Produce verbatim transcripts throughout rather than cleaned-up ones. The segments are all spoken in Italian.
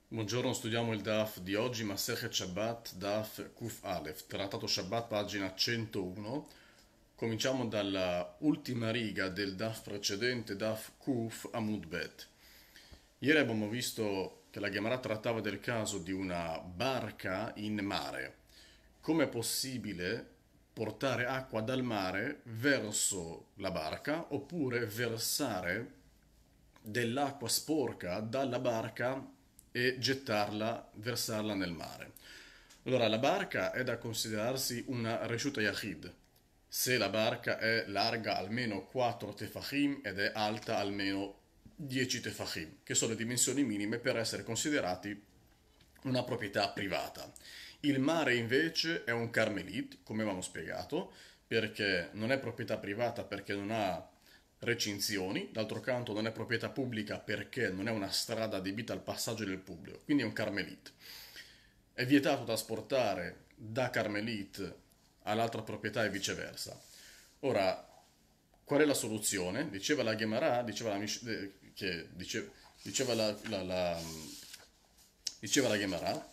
Buongiorno, studiamo il Daf di oggi, Masechet Shabbat, Daf Kuf Aleph, Trattato Shabbat, pagina centouno. Cominciamo dalla ultima riga del Daf precedente, Daf Kuf Amud Bet. Ieri abbiamo visto che la Gemara trattava del caso di una barca in mare. Come è possibile portare acqua dal mare verso la barca oppure versare dell'acqua sporca dalla barca e gettarla, versarla nel mare? Allora, la barca è da considerarsi una reshuta yachid se la barca è larga almeno quattro tefachim ed è alta almeno dieci tefachim, che sono le dimensioni minime per essere considerati una proprietà privata. Il mare invece è un carmelit, come avevamo spiegato, perché non è proprietà privata perché non ha recinzioni, d'altro canto non è proprietà pubblica perché non è una strada adibita al passaggio del pubblico, quindi è un carmelit. È vietato trasportare da carmelit all'altra proprietà e viceversa. Ora, qual è la soluzione? Diceva la Gemara, diceva la, Mish- eh, che dice- diceva la, la- la- diceva la Gemara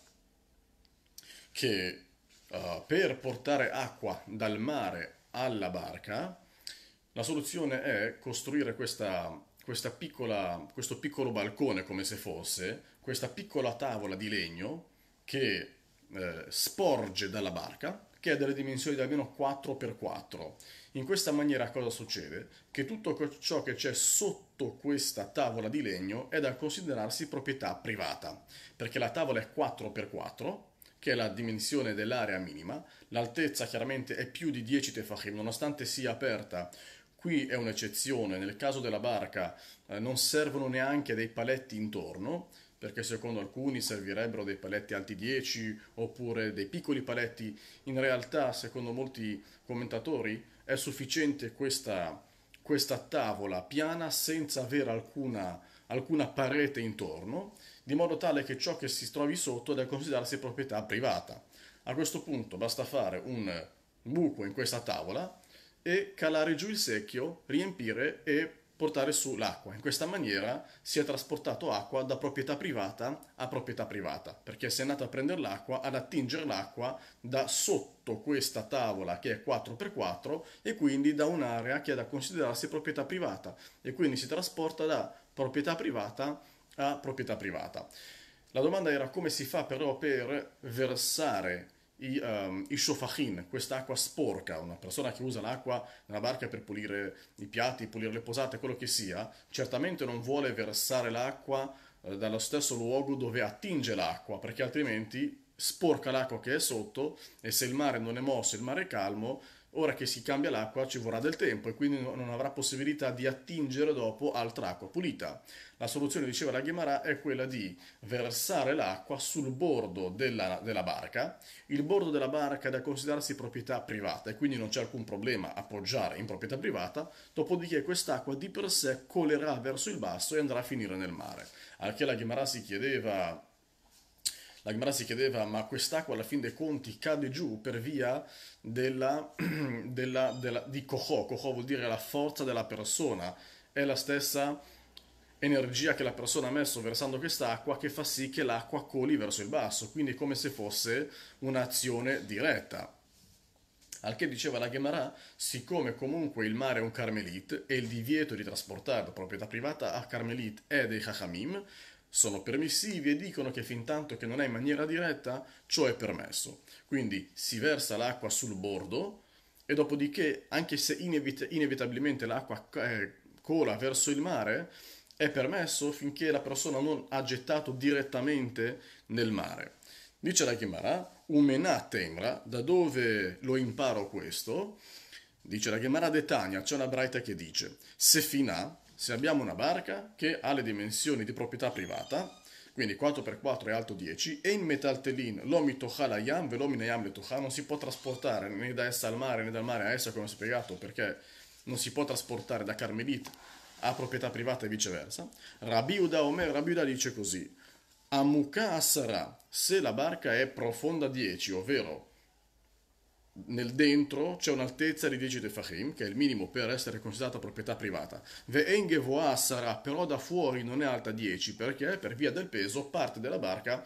che uh, per portare acqua dal mare alla barca, la soluzione è costruire questa, questa piccola, questo piccolo balcone, come se fosse, questa piccola tavola di legno che eh, sporge dalla barca, che ha delle dimensioni di almeno quattro per quattro. In questa maniera cosa succede? Che tutto ciò che c'è sotto questa tavola di legno è da considerarsi proprietà privata, perché la tavola è quattro per quattro, che è la dimensione dell'area minima, l'altezza chiaramente è più di dieci tefachim, nonostante sia aperta. Qui è un'eccezione, nel caso della barca eh, non servono neanche dei paletti intorno, perché secondo alcuni servirebbero dei paletti alti dieci oppure dei piccoli paletti. In realtà, secondo molti commentatori, è sufficiente questa, questa tavola piana senza avere alcuna, alcuna parete intorno, di modo tale che ciò che si trovi sotto è da considerarsi proprietà privata. A questo punto basta fare un buco in questa tavola e calare giù il secchio, riempire e portare su l'acqua. In questa maniera si è trasportato acqua da proprietà privata a proprietà privata, perché si è andato a prendere l'acqua, ad attingere l'acqua da sotto questa tavola che è quattro per quattro e quindi da un'area che è da considerarsi proprietà privata e quindi si trasporta da proprietà privata a proprietà privata. La domanda era come si fa però per versare i, um, i shofachin, quest'acqua sporca. Una persona che usa l'acqua nella barca per pulire i piatti, pulire le posate, quello che sia, certamente non vuole versare l'acqua eh, dallo stesso luogo dove attinge l'acqua, perché altrimenti sporca l'acqua che è sotto e se il mare non è mosso, il mare è calmo, ora che si cambia l'acqua ci vorrà del tempo e quindi non avrà possibilità di attingere dopo altra acqua pulita. La soluzione, diceva la Ghemara, è quella di versare l'acqua sul bordo della, della barca. Il bordo della barca è da considerarsi proprietà privata e quindi non c'è alcun problema appoggiare in proprietà privata, dopodiché quest'acqua di per sé colerà verso il basso e andrà a finire nel mare. Al che la Ghemara si chiedeva la Gemara si chiedeva, ma quest'acqua alla fin dei conti cade giù per via della, della, della, di Kohò. Kohò vuol dire la forza della persona. È la stessa energia che la persona ha messo versando quest'acqua che fa sì che l'acqua coli verso il basso, quindi è come se fosse un'azione diretta. Al che diceva la Gemara, siccome comunque il mare è un carmelit e il divieto di trasportare da proprietà privata a carmelit è dei chachamim, sono permissivi e dicono che fin tanto che non è in maniera diretta, ciò è permesso. Quindi si versa l'acqua sul bordo e dopodiché, anche se inevit- inevitabilmente l'acqua eh, cola verso il mare, è permesso finché la persona non ha gettato direttamente nel mare. Dice la Gemara, Umena Temra, da dove lo imparo questo? Dice la Gemara de Tania, c'è una braita che dice, se fina, se abbiamo una barca che ha le dimensioni di proprietà privata, quindi quattro per quattro è alto dieci, e in metaltelin lomi tocha yam velomi yam le tocha, non si può trasportare né da essa al mare né dal mare a essa, come ho spiegato, perché non si può trasportare da Carmelit a proprietà privata e viceversa. Rabbi Uda Omer, Rabbi Uda dice così, Amuka Asara, se la barca è profonda dieci, ovvero nel dentro c'è un'altezza di dieci tefachim, che è il minimo per essere considerata proprietà privata. Ve'en gevoa sarà, però da fuori non è alta dieci, perché per via del peso parte della barca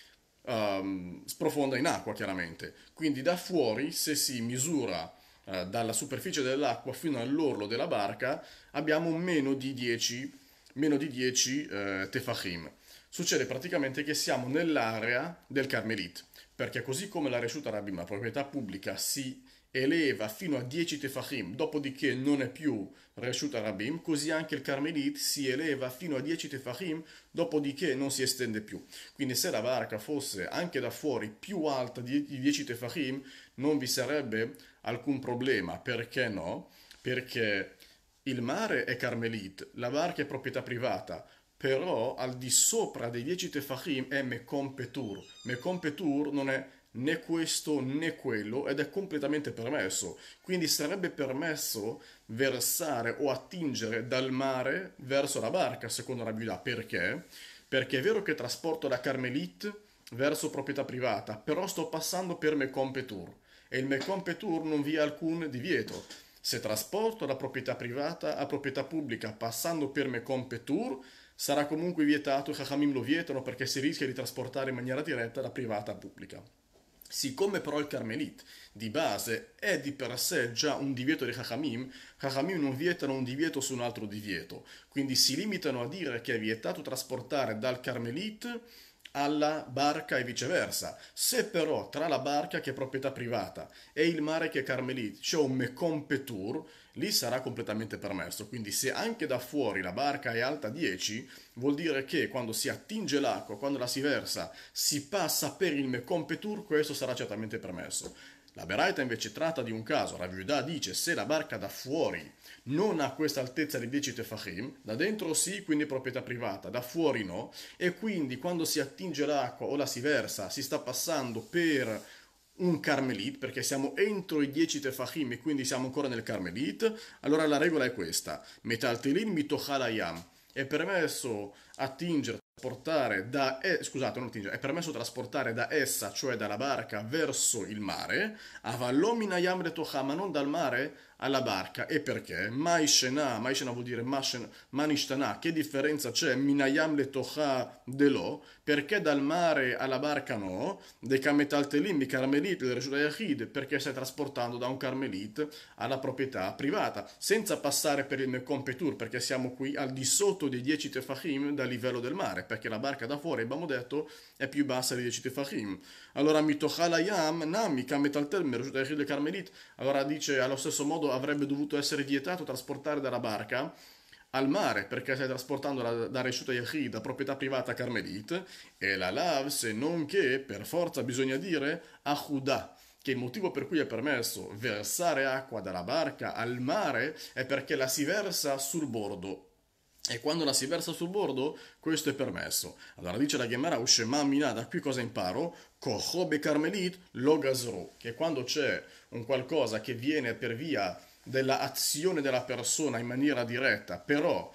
ehm, sprofonda in acqua, chiaramente. Quindi da fuori, se si misura eh, dalla superficie dell'acqua fino all'orlo della barca, abbiamo meno di dieci, meno di dieci eh, tefachim. Succede praticamente che siamo nell'area del Carmelit, perché così come la Reshut Rabim, la proprietà pubblica, si eleva fino a dieci tefachim, dopodiché non è più Reshut Rabim, così anche il Carmelit si eleva fino a dieci tefachim, dopodiché non si estende più. Quindi se la barca fosse anche da fuori più alta di dieci tefachim, non vi sarebbe alcun problema. Perché no? Perché il mare è Carmelit, la barca è proprietà privata, però al di sopra dei dieci tefachim è Mekom Petur. Mekom Petur non è né questo né quello ed è completamente permesso. Quindi sarebbe permesso versare o attingere dal mare verso la barca, secondo la Biuda. Perché? Perché è vero che trasporto da Carmelit verso proprietà privata, però sto passando per Mekom Petur e il Mekom Petur non vi è alcun divieto. Se trasporto da proprietà privata a proprietà pubblica passando per Mekom Petur, sarà comunque vietato, i Chachamim lo vietano perché si rischia di trasportare in maniera diretta da privata a pubblica. Siccome però il Carmelit di base è di per sé già un divieto di Chachamim, Chachamim non vietano un divieto su un altro divieto, quindi si limitano a dire che è vietato trasportare dal Carmelit alla barca e viceversa. Se però tra la barca, che è proprietà privata, e il mare, che è Carmelit, c'è un Mekom Petur, lì sarà completamente permesso. Quindi se anche da fuori la barca è alta dieci, vuol dire che quando si attinge l'acqua, quando la si versa, si passa per il Mekom Petur, questo sarà certamente permesso. La Beraita invece tratta di un caso, Rav Yehuda dice se la barca da fuori non ha questa altezza di dieci tefachim, da dentro sì, quindi proprietà privata, da fuori no, e quindi quando si attinge l'acqua o la si versa, si sta passando per un Carmelit, perché siamo entro i dieci tefachim e quindi siamo ancora nel Carmelit, allora la regola è questa, metaltelin mitochalayam, è permesso attingere, trasportare da, eh, scusate, non attingere, è permesso trasportare da essa, cioè dalla barca, verso il mare, avallomina yam letocha, ma non dal mare alla barca. E perché? Maishena, Maishena vuol dire manishtana, che differenza c'è? Minayam letocha delò, perché dal mare alla barca no? De kametaltelim, di Carmelit, del Reshut Yachid, perché stai trasportando da un Carmelit alla proprietà privata, senza passare per il Mekom Petur, perché siamo qui al di sotto dei dieci tefachim dal livello del mare, perché la barca da fuori, abbiamo detto, è più bassa di dieci tefachim. Allora mitochalayam, nami, kametaltelim, Reshut Yachid del Carmelit, allora dice allo stesso modo avrebbe dovuto essere vietato trasportare dalla barca al mare, perché stai trasportando da, da Reshut Yachid, da proprietà privata Carmelit, e la lav, se non che per forza bisogna dire achuda, che il motivo per cui è permesso versare acqua dalla barca al mare è perché la si versa sul bordo. E quando la si versa sul bordo, questo è permesso. Allora dice la Gemara, Ushema Mina, da qui cosa imparo? Kochobe Carmelit lo gazro, che quando c'è un qualcosa che viene per via dell'azione della persona in maniera diretta, però,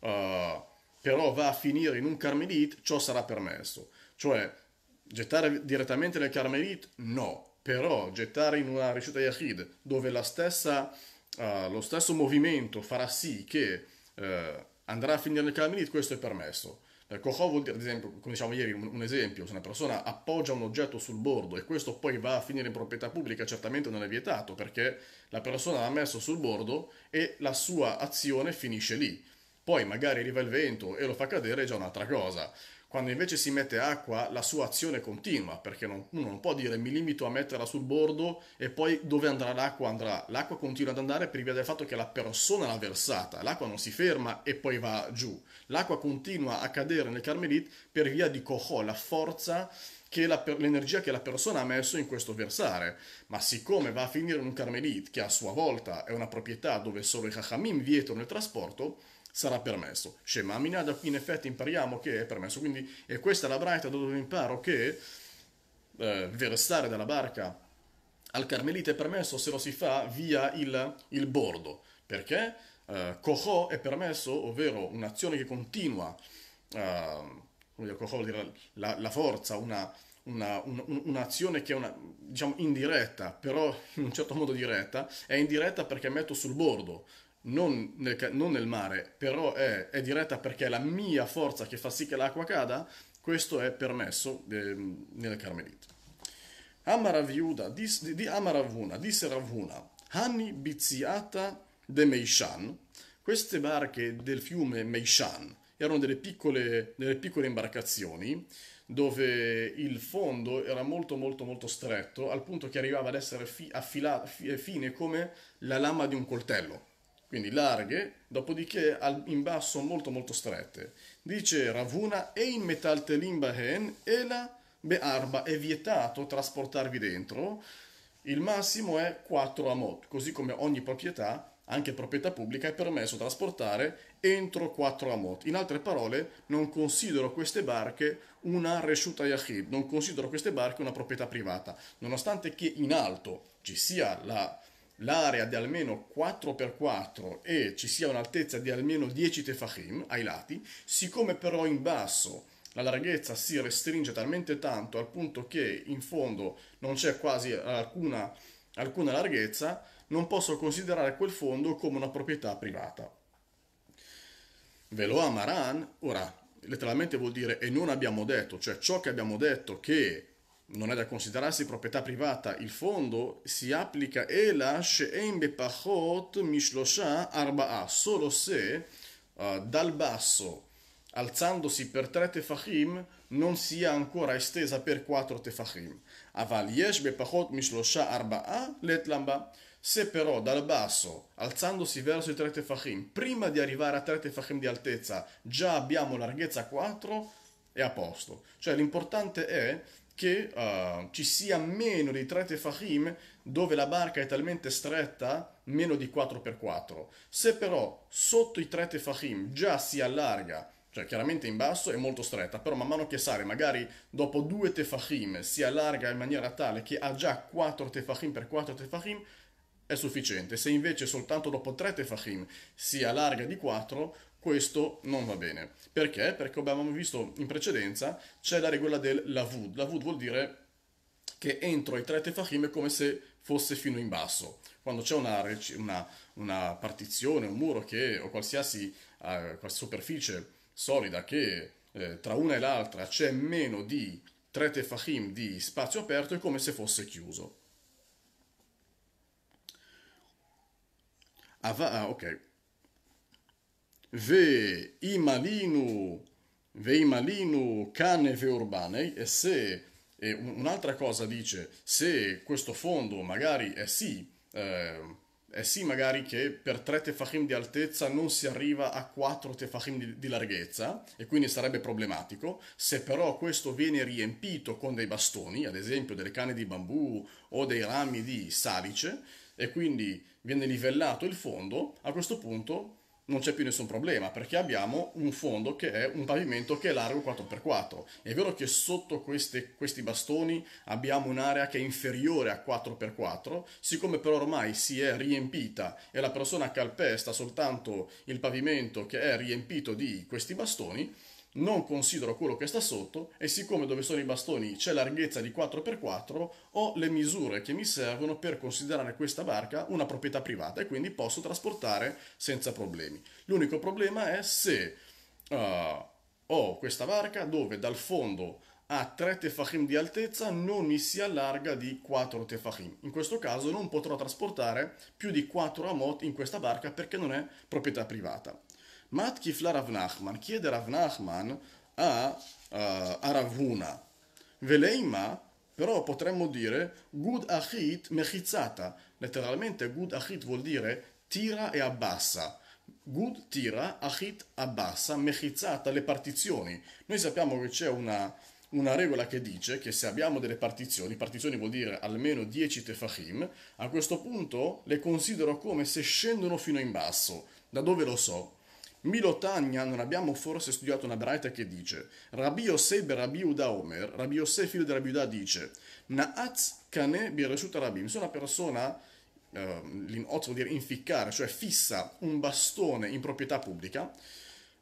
uh, però va a finire in un Carmelit, ciò sarà permesso. Cioè, gettare direttamente nel Carmelit, no. Però gettare in una Reshut Yachid, dove la stessa, uh, lo stesso movimento farà sì che uh, andrà a finire nel Carmelit, questo è permesso. Per Kochò vuol dire, ad esempio, come diciamo ieri, un, un esempio, se una persona appoggia un oggetto sul bordo e questo poi va a finire in proprietà pubblica, certamente non è vietato, perché la persona l'ha messo sul bordo e la sua azione finisce lì. Poi magari arriva il vento e lo fa cadere, è già un'altra cosa. Quando invece si mette acqua, la sua azione continua, perché non, uno non può dire mi limito a metterla sul bordo e poi dove andrà l'acqua andrà. L'acqua continua ad andare per via del fatto che la persona l'ha versata. L'acqua non si ferma e poi va giù. L'acqua continua a cadere nel Carmelit per via di Kochò, la forza, che la, l'energia che la persona ha messo in questo versare. Ma siccome va a finire in un Carmelit, che a sua volta è una proprietà dove solo i Chachamim vietano il trasporto, sarà permesso. Shema Mina, da qui in effetti impariamo che è permesso. Quindi, e questa è la braita dove imparo che eh, versare dalla barca al Carmelite è permesso se lo si fa via il, il bordo. Perché? Eh, Kochò è permesso, ovvero un'azione che continua eh, vuol dire, vuol dire la, la forza, una, una, un- un'azione che è una, diciamo, indiretta, però in un certo modo diretta, è indiretta perché metto sul bordo, non nel, ca- non nel mare, però è, è diretta perché è la mia forza che fa sì che l'acqua cada, questo è permesso ehm, nel Carmelite. Amar Rav Yehuda, dis- di, di Amar Rav Huna, disse Rav Huna, Hani biziata de Meishan, queste barche del fiume Meishan erano delle piccole, delle piccole imbarcazioni dove il fondo era molto molto molto stretto al punto che arrivava ad essere fi- affila- fi- fine come la lama di un coltello, quindi larghe, dopodiché al- in basso molto molto strette. Dice Ravuna, e in metaltelim bahen e la be'arba, è vietato trasportarvi dentro, il massimo è quattro amot, così come ogni proprietà, anche proprietà pubblica, è permesso trasportare entro quattro amot. In altre parole, non considero queste barche una reshuta yachid, non considero queste barche una proprietà privata, nonostante che in alto ci sia la l'area di almeno quattro per quattro e ci sia un'altezza di almeno dieci tefachim ai lati, siccome però in basso la larghezza si restringe talmente tanto al punto che in fondo non c'è quasi alcuna, alcuna larghezza, non posso considerare quel fondo come una proprietà privata. Velo Amaran, ora letteralmente vuol dire e non abbiamo detto, cioè ciò che abbiamo detto che non è da considerarsi proprietà privata, il fondo si applica ela she'en bepachot mishlosha arba'a, solo se uh, dal basso alzandosi per tre tefachim non sia ancora estesa per quattro tefachim. Aval yesh bepachot mishlosha arba'a let lamba. Se però dal basso, alzandosi verso i tre tefachim, prima di arrivare a tre tefachim di altezza, già abbiamo larghezza quattro, è a posto. Cioè l'importante è che uh, ci sia meno di tre tefachim dove la barca è talmente stretta, meno di quattro per quattro. Se però sotto i tre tefachim già si allarga, cioè chiaramente in basso è molto stretta, però man mano che sale, magari dopo due tefachim si allarga in maniera tale che ha già quattro tefachim per quattro tefachim, è sufficiente. Se invece soltanto dopo tre tefachim si allarga di quattro, questo non va bene. Perché? Perché come abbiamo visto in precedenza c'è la regola del lavud. Lavud vuol dire che entro i tre tefachim è come se fosse fino in basso. Quando c'è una, una, una partizione, un muro che, o qualsiasi, uh, qualsiasi superficie solida che eh, tra una e l'altra c'è meno di tre tefachim di spazio aperto, è come se fosse chiuso. Ah, va, ah, ok. Ve imalinu, ve imalinu cane ve urbanei, e se, e un'altra cosa dice, se questo fondo magari è sì, eh, è sì magari che per tre tefachim di altezza non si arriva a quattro tefachim di, di larghezza, e quindi sarebbe problematico, se però questo viene riempito con dei bastoni, ad esempio delle canne di bambù o dei rami di salice, e quindi viene livellato il fondo, a questo punto non c'è più nessun problema perché abbiamo un fondo che è un pavimento che è largo quattro per quattro. È vero che sotto queste, questi bastoni abbiamo un'area che è inferiore a quattro per quattro, siccome però ormai si è riempita e la persona calpesta soltanto il pavimento che è riempito di questi bastoni, non considero quello che sta sotto e siccome dove sono i bastoni c'è larghezza di quattro per quattro, ho le misure che mi servono per considerare questa barca una proprietà privata e quindi posso trasportare senza problemi. L'unico problema è se uh, ho questa barca dove dal fondo a tre tefachim di altezza non mi si allarga di quattro tefachim. In questo caso non potrò trasportare più di quattro amot in questa barca perché non è proprietà privata. Matkifla Rav Nachman, chiede Rav Nachman a, uh, a Rav Huna. Veleima, però potremmo dire Gud Achit Mechizzata. Letteralmente Gud Achit vuol dire tira e abbassa. Gud tira, Achit abbassa, Mechizzata le partizioni. Noi sappiamo che c'è una, una regola che dice che se abbiamo delle partizioni, partizioni vuol dire almeno dieci tefachim, a questo punto le considero come se scendono fino in basso. Da dove lo so? Milotania, non abbiamo forse studiato una braita che dice Rabbi Yosei be Rabbi Uda Omer, Rabbi Yosei figlio di Rabbi Uda dice Naatz kane bi Reshut Rabim, se una persona eh, l'inot vuol dire inficcare, cioè fissa un bastone in proprietà pubblica,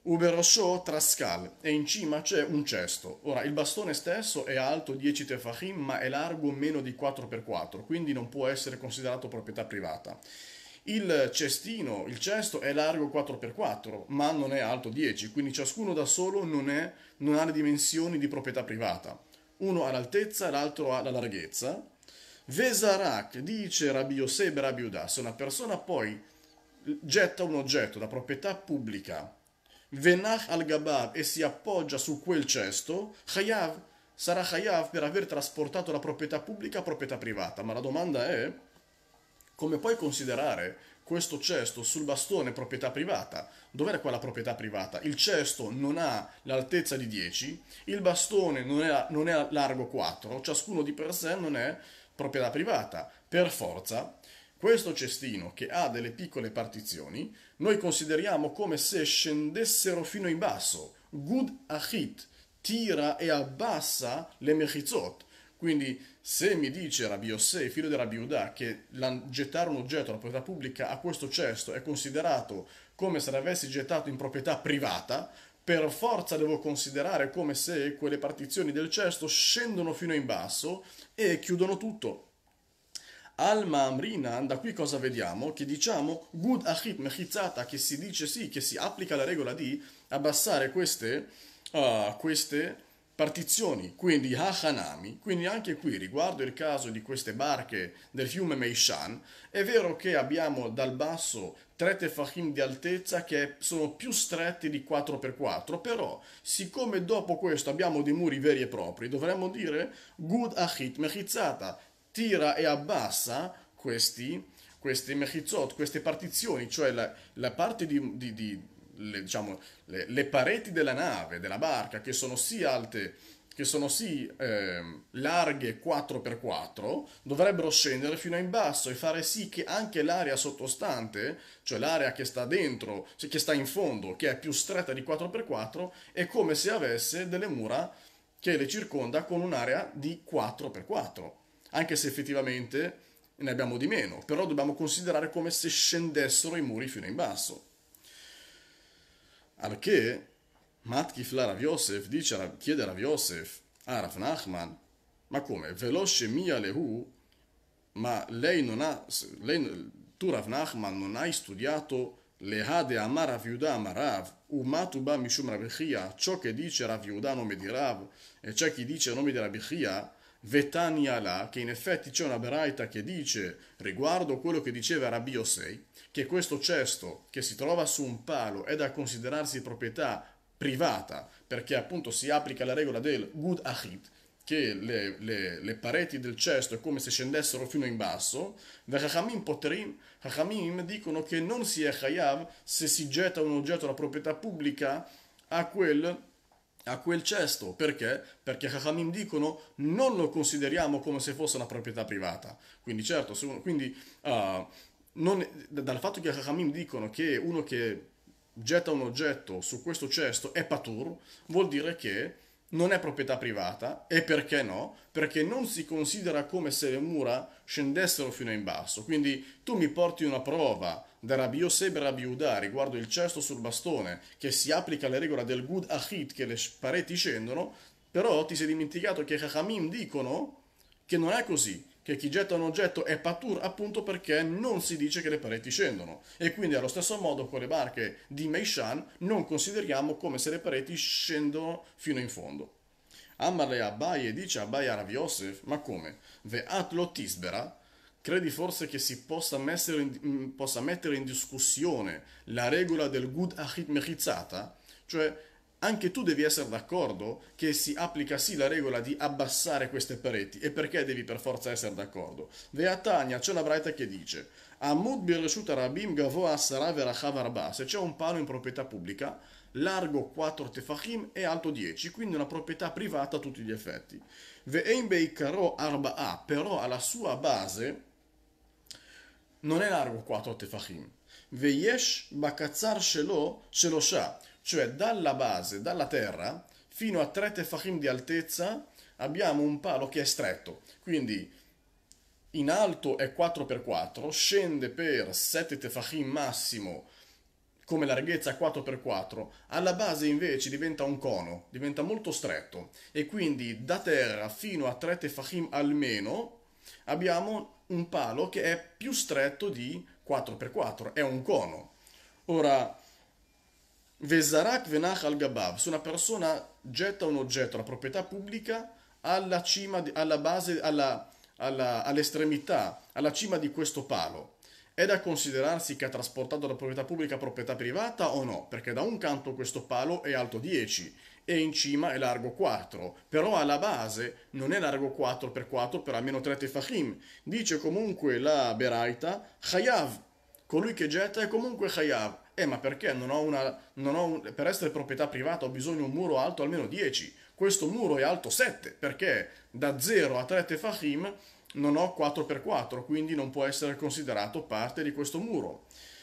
Uberosho Trascal, e in cima c'è un cesto. Ora, il bastone stesso è alto dieci tefachim, ma è largo meno di quattro per quattro, quindi non può essere considerato proprietà privata. Il cestino, il cesto è largo quattro per quattro, ma non è alto dieci, quindi ciascuno da solo non, è, non ha le dimensioni di proprietà privata. Uno ha l'altezza, l'altro ha la larghezza. Vesarak, dice Rabbi Yosef e Rabbi Uda, se una persona poi getta un oggetto da proprietà pubblica, venach al gabav, e si appoggia su quel cesto, chayav, sarà chayav per aver trasportato la proprietà pubblica a proprietà privata. Ma la domanda è, come puoi considerare questo cesto sul bastone proprietà privata? Dov'è quella proprietà privata? Il cesto non ha l'altezza di dieci, il bastone non è, non è largo quattro, ciascuno di per sé non è proprietà privata. Per forza, questo cestino che ha delle piccole partizioni, noi consideriamo come se scendessero fino in basso. Gud achit, tira e abbassa le mechizot. Quindi se mi dice Rabbi Yosef, figlio di Rabbi Uda, che gettare un oggetto alla proprietà pubblica a questo cesto è considerato come se l'avessi gettato in proprietà privata, per forza devo considerare come se quelle partizioni del cesto scendono fino in basso e chiudono tutto. Alma Amrinan, da qui cosa vediamo? Che diciamo Gud Achit Mechizzata, che si dice sì, che si applica la regola di abbassare queste, uh, queste partizioni, quindi Hachanami. Quindi anche qui, riguardo il caso di queste barche del fiume Meishan, è vero che abbiamo dal basso tre tefachim di altezza che sono più stretti di quattro per quattro, però siccome dopo questo abbiamo dei muri veri e propri, dovremmo dire Gud Achit Mechizzata, tira e abbassa questi, questi mechizot, queste partizioni, cioè la, la parte di, di, di le, diciamo, le, le pareti della nave, della barca, che sono sì alte, che sono sì eh, larghe quattro per quattro, dovrebbero scendere fino in basso e fare sì che anche l'area sottostante, cioè l'area che sta dentro, cioè che sta in fondo, che è più stretta di quattro per quattro, è come se avesse delle mura che le circonda con un'area di quattro per quattro. Anche se effettivamente ne abbiamo di meno, però dobbiamo considerare come se scendessero i muri fino in basso. Al che Matkifla Rav Yosef dice, chiede a Rav Yosef a Rav Nachman, ma come? Veloce mia lehu, ma lei non ha, lei, tu Rav Nachman non hai studiato Lehade Amar Rav Yuda Amarav, Umatuba Mishum Rav Chia, ciò che dice Rav Yuda nome di Rav, e c'è chi dice nome di Rav Chia, Vetani Allah, che in effetti c'è una beraita che dice riguardo quello che diceva Rabbi Yosei, che questo cesto che si trova su un palo è da considerarsi proprietà privata, perché appunto si applica la regola del Gud Achit, che le, le, le pareti del cesto è come se scendessero fino in basso. Vechachamim Potterim, Chachamim dicono che non si è chayav se si getta un oggetto della proprietà pubblica a quel a quel cesto. Perché? Perché Chachamim dicono non lo consideriamo come se fosse una proprietà privata. Quindi certo, se uno, quindi, uh, non, dal fatto che Chachamim dicono che uno che getta un oggetto su questo cesto è patur, vuol dire che non è proprietà privata. E perché no? Perché non si considera come se le mura scendessero fino in basso. Quindi tu mi porti una prova da Rabbi Yosef e Rabbi Uda riguardo il cesto sul bastone, che si applica la regola del Gud Achit, che le pareti scendono, però ti sei dimenticato che Chachamim dicono che non è così, che chi getta un oggetto è patur appunto perché non si dice che le pareti scendono. E quindi allo stesso modo con le barche di Meishan non consideriamo come se le pareti scendono fino in fondo. Amarle Abaye dice Abaye a Rav Yosef, ma come? Ve'at lo tisbera? Credi forse che si possa mettere, in, possa mettere in discussione la regola del Gud Achit Mechizzata? Cioè, anche tu devi essere d'accordo che si applica sì la regola di abbassare queste pareti. E perché devi per forza essere d'accordo? Veatania, c'è una braita che dice Amud birreshut rabim gavoa asara verachav arba. Se c'è un palo in proprietà pubblica, largo quattro tefachim e alto dieci, quindi una proprietà privata a tutti gli effetti. Ve'ein beikaro arba'a, però alla sua base non è largo quattro tefachim. Veyesh bakazzar shelo shelosha, cioè dalla base, dalla terra, fino a tre tefachim di altezza abbiamo un palo che è stretto. Quindi in alto è quattro per quattro, scende per sette tefachim massimo come larghezza quattro per quattro, alla base invece diventa un cono, diventa molto stretto e quindi da terra fino a tre tefachim almeno abbiamo un palo che è più stretto di quattro per quattro, è un cono. Ora, Vezarak venach al gabav, se una persona getta un oggetto, la proprietà pubblica, alla cima, di- alla base, alla, alla- all'estremità, alla cima di questo palo, è da considerarsi che ha trasportato da proprietà pubblica a proprietà privata o no? Perché da un canto questo palo è alto dieci e in cima è largo quattro, però alla base non è largo quattro per quattro per almeno tre tefachim. Dice comunque la Beraita, Chayav, colui che getta è comunque Chayav. Eh, ma perché? Non ho una, non ho un- per essere proprietà privata ho bisogno di un muro alto almeno dieci. Questo muro è alto sette, perché da zero a tre tefachim non ho quattro per quattro, quindi non può essere considerato parte di questo muro.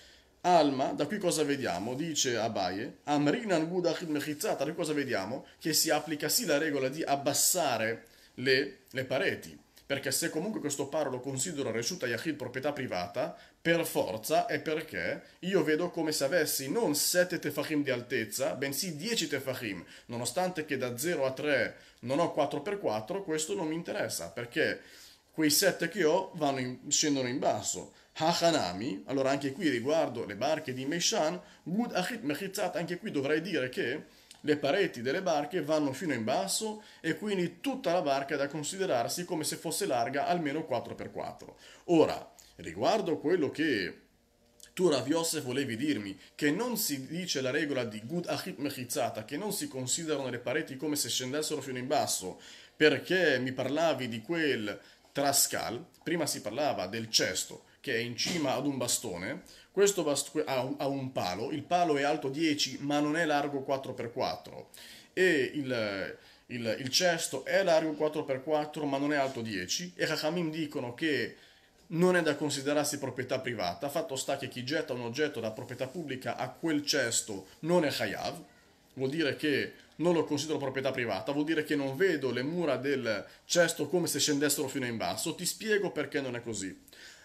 Alma, da qui cosa vediamo? Dice Abaye, Amrinan Gudachid Mechizzata, da qui cosa vediamo? Che si applica sì la regola di abbassare le, le pareti, perché se comunque questo paro lo considero Reshuta Yachid proprietà privata, per forza è perché io vedo come se avessi non sette tefachim di altezza, bensì dieci tefachim, nonostante che da zero a tre non ho quattro per quattro, questo non mi interessa, perché quei sette che ho vanno in- scendono in basso. Hachanami, allora anche qui riguardo le barche di Meishan, Gud Achit Mechitzat, anche qui dovrei dire che le pareti delle barche vanno fino in basso e quindi tutta la barca è da considerarsi come se fosse larga almeno quattro per quattro. Ora, riguardo quello che tu Rav Yosef volevi dirmi, che non si dice la regola di Gud Achit Mechizzata, che non si considerano le pareti come se scendessero fino in basso, perché mi parlavi di quel trascal, prima si parlava del cesto che è in cima ad un bastone, questo bast- ha, un, ha un palo, il palo è alto dieci ma non è largo quattro per quattro e il, il, il cesto è largo quattro per quattro ma non è alto dieci e Chachamim dicono che non è da considerarsi proprietà privata, fatto sta che chi getta un oggetto da proprietà pubblica a quel cesto non è chayav, vuol dire che non lo considero proprietà privata, vuol dire che non vedo le mura del cesto come se scendessero fino in basso, ti spiego perché non è così.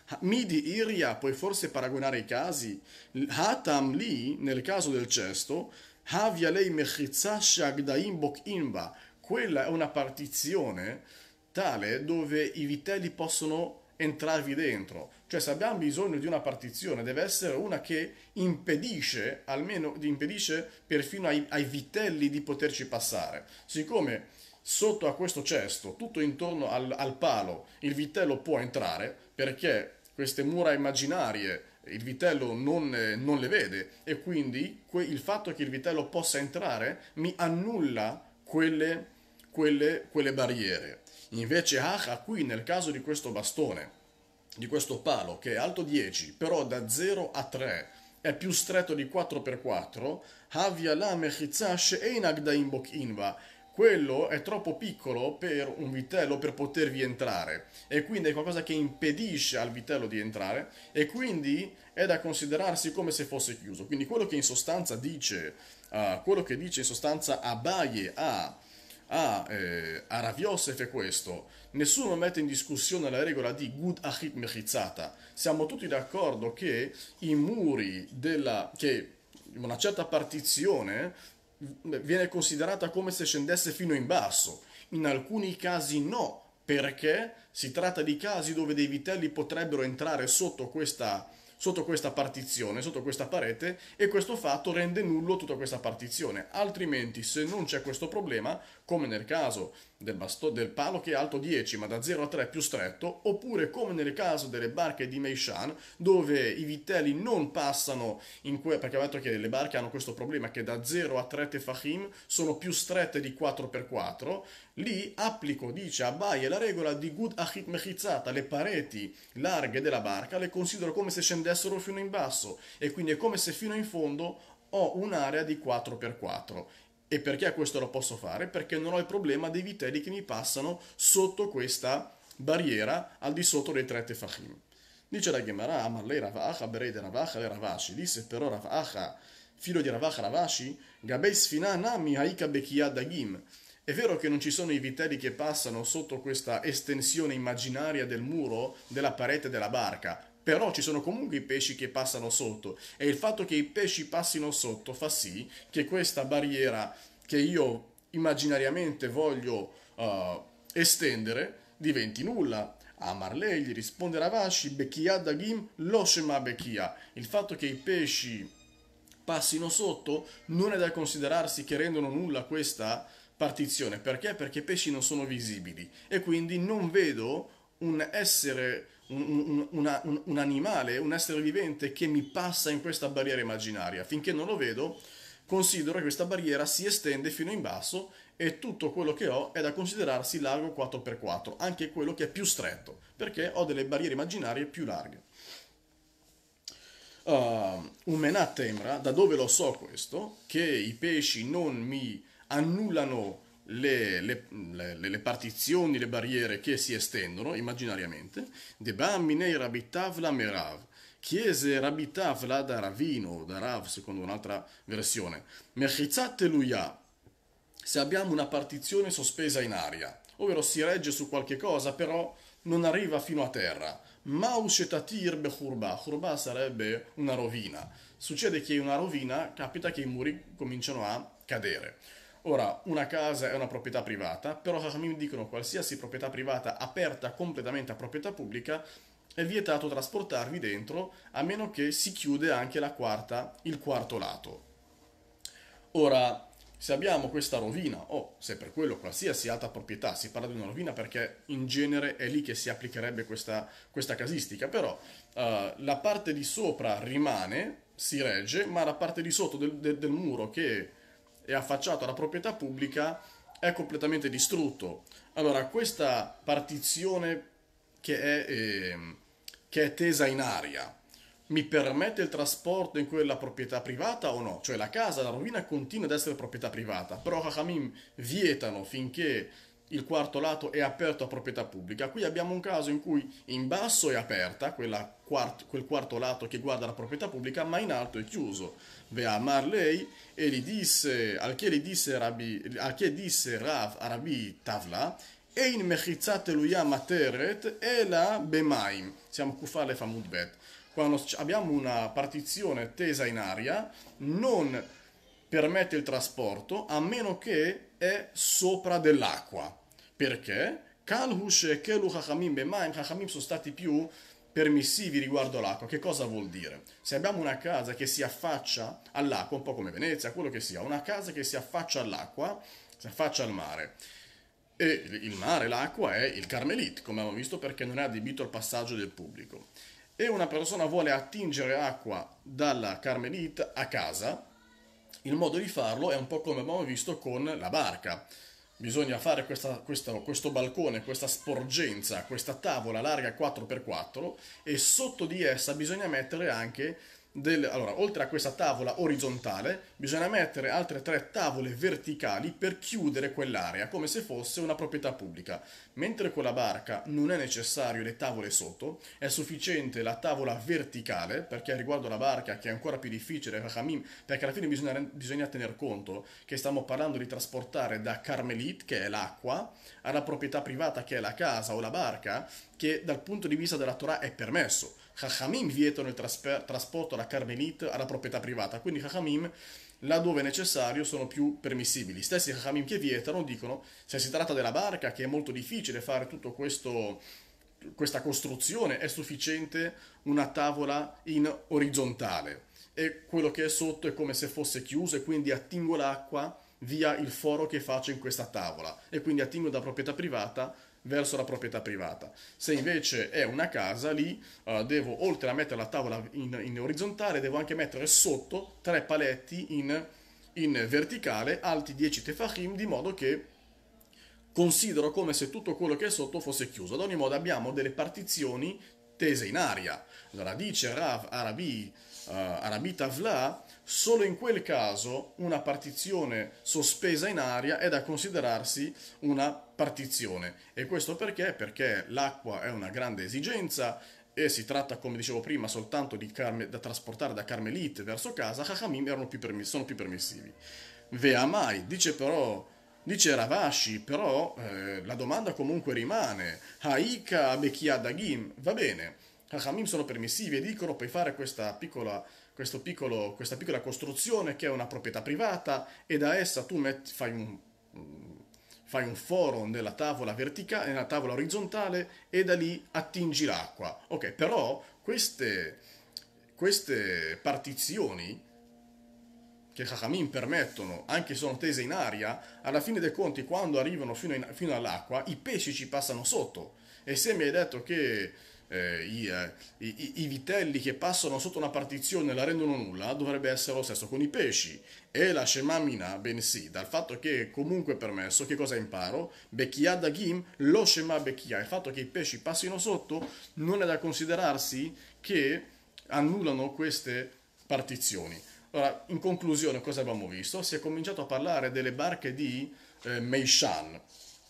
Midi Iria, puoi forse paragonare i casi? Hatam li, nel caso del cesto, Havia lei mechizza shagdaim bok inba, quella è una partizione tale dove i vitelli possono entrarvi dentro. Cioè, se abbiamo bisogno di una partizione, deve essere una che impedisce, almeno impedisce perfino ai, ai vitelli di poterci passare. Siccome sotto a questo cesto, tutto intorno al, al palo, il vitello può entrare, perché queste mura immaginarie il vitello non, eh, non le vede e quindi que- il fatto che il vitello possa entrare mi annulla quelle, quelle, quelle barriere. Invece Hacha qui nel caso di questo bastone, di questo palo che è alto dieci, però da zero a tre è più stretto di quattro per quattro, Havia la mechizza she'enag da imbok inva. Quello è troppo piccolo per un vitello per potervi entrare e quindi è qualcosa che impedisce al vitello di entrare e quindi è da considerarsi come se fosse chiuso. Quindi quello che in sostanza dice, uh, quello che dice in sostanza Abaye a a, eh, a Rav Yosef è questo. Nessuno mette in discussione la regola di Gud Achit Mechizzata. Siamo tutti d'accordo che i muri della... che una certa partizione viene considerata come se scendesse fino in basso. In alcuni casi no, perché si tratta di casi dove dei vitelli potrebbero entrare sotto questa sotto questa partizione, sotto questa parete e questo fatto rende nullo tutta questa partizione. Altrimenti, se non c'è questo problema, come nel caso del, basto- del palo che è alto dieci ma da zero a tre è più stretto, oppure come nel caso delle barche di Meishan, dove i vitelli non passano in que- perché ho detto che le barche hanno questo problema che da zero a tre tefachim sono più strette di quattro per quattro, lì applico, dice Abaye, la regola di Gud Achit Mechizzata, le pareti larghe della barca le considero come se scendessero fino in basso e quindi è come se fino in fondo ho un'area di quattro per quattro. E perché questo lo posso fare? Perché non ho il problema dei vitelli che mi passano sotto questa barriera al di sotto dei tre tefachim. Dice la Gemara, Amar lei Ravacha, Berei de Ravacha le Ravashi, disse però Ravacha, figlio di Ravacha Ravashi, Gabei Sfina Nami Haika Bekia Dagim. È vero che non ci sono i vitelli che passano sotto questa estensione immaginaria del muro della parete della barca, però ci sono comunque i pesci che passano sotto e il fatto che i pesci passino sotto fa sì che questa barriera che io immaginariamente voglio uh, estendere diventi nulla. A Marley gli risponde Ravashi, Bekia Dagim lo Shema Bekia. Il fatto che i pesci passino sotto non è da considerarsi che rendono nulla questa partizione. Perché? Perché i pesci non sono visibili e quindi non vedo un essere, un, un, una- un- un animale, un essere vivente che mi passa in questa barriera immaginaria. Finché non lo vedo, considero che questa barriera si estende fino in basso e tutto quello che ho è da considerarsi largo quattro per quattro, anche quello che è più stretto, perché ho delle barriere immaginarie più larghe. Uh, un menat tembra, da dove lo so questo? Che i pesci non mi annullano le, le- le- le partizioni, le barriere che si estendono immaginariamente. Deba minei rabitavla merav. Chiese rabitavla da Ravino, da Rav, secondo un'altra versione. Mechizzat teluya, se abbiamo una partizione sospesa in aria, ovvero si regge su qualche cosa, però non arriva fino a terra. Maushetatir bechurba, churba sarebbe una rovina. Succede che una rovina capita che i muri cominciano a cadere. Ora, una casa è una proprietà privata, però Chachamim dicono qualsiasi proprietà privata aperta completamente a proprietà pubblica è vietato trasportarvi dentro a meno che si chiude anche la quarta, il quarto lato. Ora, se abbiamo questa rovina, o se per quello qualsiasi altra proprietà si parla di una rovina perché in genere è lì che si applicherebbe questa, questa casistica, però eh, la parte di sopra rimane, si regge, ma la parte di sotto del, del- del muro che è affacciato alla proprietà pubblica è completamente distrutto. Allora, questa partizione che è, ehm, che è tesa in aria, mi permette il trasporto in quella proprietà privata o no? Cioè la casa, la rovina continua ad essere proprietà privata, però Chachamim vietano finché il quarto lato è aperto a proprietà pubblica. Qui abbiamo un caso in cui in basso è aperta, quella quart- quel quarto lato che guarda la proprietà pubblica, ma in alto è chiuso. Vea Marley e gli disse, al che gli disse, Rabbi, al che disse Rav a Rabbi Tavla, e in mechizzat eluya materet e la bemaim. Siamo kufale famud bet. Quando abbiamo una partizione tesa in aria, non permette il trasporto a meno che è sopra dell'acqua. Perché? Kalhush e Kelu Chachamim Bemaim, Chachamim sono stati più permissivi riguardo all'acqua. Che cosa vuol dire? Se abbiamo una casa che si affaccia all'acqua, un po' come Venezia, quello che sia, una casa che si affaccia all'acqua, si affaccia al mare, e il mare, l'acqua è il Carmelit, come abbiamo visto, perché non è adibito al passaggio del pubblico. E una persona vuole attingere acqua dalla Carmelit a casa, il modo di farlo è un po' come abbiamo visto con la barca. Bisogna fare questa- questa- questo balcone, questa sporgenza, questa tavola larga quattro per quattro e sotto di essa bisogna mettere anche del... Allora, oltre a questa tavola orizzontale, bisogna mettere altre tre tavole verticali per chiudere quell'area, come se fosse una proprietà pubblica. Mentre con la barca non è necessario le tavole sotto, è sufficiente la tavola verticale, perché riguardo alla barca, che è ancora più difficile, Rachamim, perché alla fine bisogna, bisogna tener conto che stiamo parlando di trasportare da Carmelit, che è l'acqua, alla proprietà privata, che è la casa o la barca, che dal punto di vista della Torah è permesso. Chachamim vietano il trasper- trasporto da Carmelit alla proprietà privata, quindi Chachamim, laddove è necessario, sono più permissibili. Stessi Chachamim che vietano dicono, se si tratta della barca, che è molto difficile fare tutto questo, questa costruzione, è sufficiente una tavola in orizzontale e quello che è sotto è come se fosse chiuso e quindi attingo l'acqua via il foro che faccio in questa tavola e quindi attingo da proprietà privata verso la proprietà privata. Se invece è una casa, lì eh, devo, oltre a mettere la tavola in, in orizzontale, devo anche mettere sotto tre paletti in, in verticale, alti dieci tefachim, di modo che considero come se tutto quello che è sotto fosse chiuso. Ad ogni modo abbiamo delle partizioni tese in aria. Allora dice Rav Arabi, uh, Arabi Tavla, solo in quel caso una partizione sospesa in aria è da considerarsi una partizione. E questo perché? Perché l'acqua è una grande esigenza e si tratta, come dicevo prima, soltanto di carme, da trasportare da Carmelit verso casa. Chachamim erano più permiss- sono più permissivi. Veamai, dice però, dice Ravashi, però eh, la domanda comunque rimane. Haika Bekia Dagim, va bene, Chachamim sono permissivi e dicono puoi fare questa piccola, questo piccolo, questa piccola costruzione che è una proprietà privata e da essa tu metti, fai un, fai un foro nella tavola verticale, nella tavola orizzontale e da lì attingi l'acqua. Ok, però queste, queste partizioni che Chachamim permettono, anche se sono tese in aria, alla fine dei conti, quando arrivano fino, in- fino all'acqua, i pesci ci passano sotto. E se mi hai detto che eh, i, eh, i- i- i vitelli che passano sotto una partizione la rendono nulla, dovrebbe essere lo stesso con i pesci. E la Shemamina, bensì, dal fatto che comunque è permesso, che cosa imparo? Becchia Dagim, lo Shema Becchia. Il fatto che i pesci passino sotto non è da considerarsi che annullano queste partizioni. Allora, in conclusione, cosa abbiamo visto? Si è cominciato a parlare delle barche di eh, Meishan.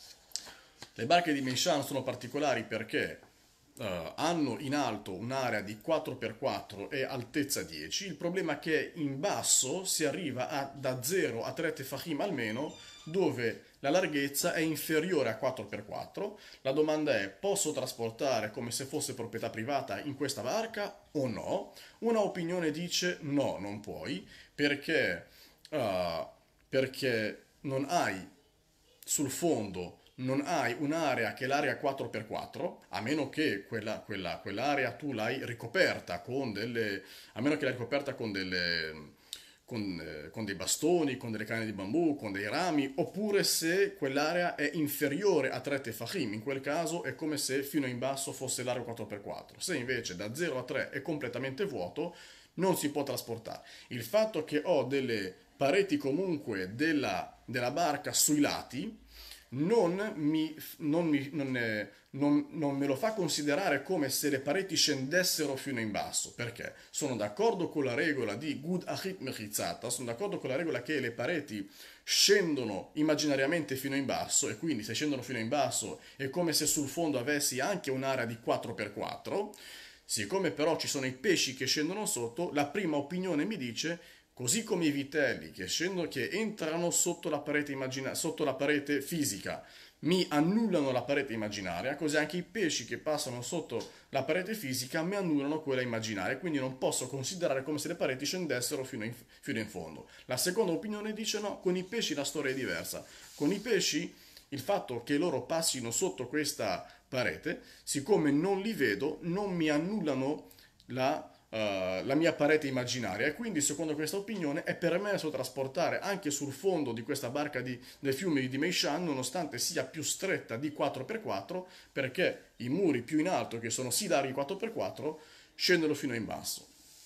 Le barche di Meishan sono particolari perché eh, hanno in alto un'area di quattro per quattro e altezza dieci. Il problema è che in basso si arriva a, da zero a tre tefachim almeno, dove la larghezza è inferiore a quattro per quattro. La domanda è: posso trasportare come se fosse proprietà privata in questa barca o no? Una opinione dice no, non puoi, perché, eh, perché non hai sul fondo non hai un'area che è l'area quattro per quattro, a meno che quella, quella- quell'area tu l'hai ricoperta con delle, a meno che l'hai ricoperta con delle, con, eh, con dei bastoni, con delle canne di bambù, con dei rami, oppure se quell'area è inferiore a tre tefachim, in quel caso è come se fino in basso fosse l'area quattro per quattro. Se invece da zero a tre è completamente vuoto, non si può trasportare. Il fatto che ho delle pareti comunque della, della barca sui lati non, mi, non, mi, non, eh, non- non me lo fa considerare come se le pareti scendessero fino in basso. Perché? Sono d'accordo con la regola di Gud Achit Mechizzata, sono d'accordo con la regola che le pareti scendono immaginariamente fino in basso, e quindi se scendono fino in basso è come se sul fondo avessi anche un'area di quattro per quattro. Siccome però ci sono i pesci che scendono sotto, la prima opinione mi dice, così come i vitelli che, scendono, che entrano sotto la parete immagina- sotto la parete fisica, mi annullano la parete immaginaria, così anche i pesci che passano sotto la parete fisica mi annullano quella immaginaria, quindi non posso considerare come se le pareti scendessero fino in, fino in fondo. La seconda opinione dice no, con i pesci la storia è diversa. Con i pesci il fatto che loro passino sotto questa parete, siccome non li vedo, non mi annullano la, eh, la mia parete immaginaria, e quindi secondo questa opinione è permesso trasportare anche sul fondo di questa barca di, del fiume di Meishan, nonostante sia più stretta di quattro per quattro, perché i muri più in alto, che sono sì larghi quattro per quattro, scendono fino in basso.